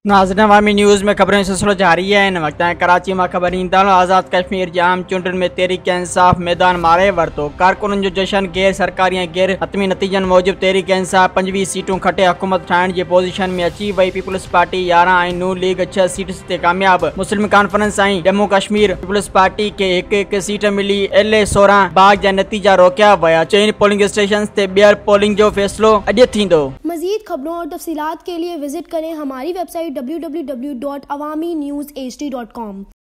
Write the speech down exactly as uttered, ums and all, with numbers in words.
नाज़रीन, अवामी न्यूज़ में खबरें सिलसिलो जारी है। इन वक्त कराची में खबर ईंदड़ आज़ाद कश्मीर जाम चूंडुनि में तहरीक इंसाफ़ मैदान मारे वरतो। कारकुननि जो जश्न गैर सरकारी ऐं गैर हतमी नतीजन मूजिब तहरीक इंसाफ़ पंजवीह सीटूं खटे हुकूमत ठाहिण जी पोज़ीशन में अची वई। पीपुल्स पार्टी यारहं ऐं नून लीग छह सीट्स ते कामयाब। मुस्लिम कॉन्फ्रेंस ऐं जम्मू कश्मीर पीपुल्स पार्टी खे हिक हिक सीट मिली। एल ए सोरहं बाग जा नतीजा रोकिया विया। चइनि पोलिंग स्टेशन ते ॿीहर पोलिंग जो फैसलो अॼु थींदो। मज़ीद खबरों और तफसीलात के लिए विजिट करें हमारी website W W W dot Awami news H D dot com.